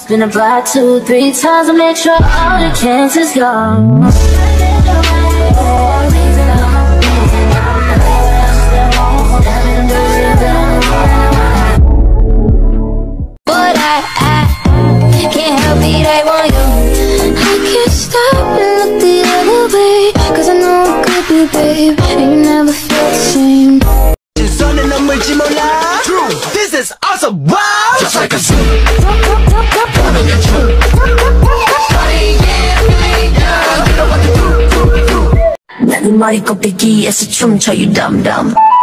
Been applied 2-3 times to make sure all the cancer's gone. But I can't help it, I want you. I can't stop and look the other way, 'cause I know it could be, babe, and you never feel the same. This is awesome, wow! Just like a zoo. 내 머리 꼭대기에서 춤춰 you dumb dumb.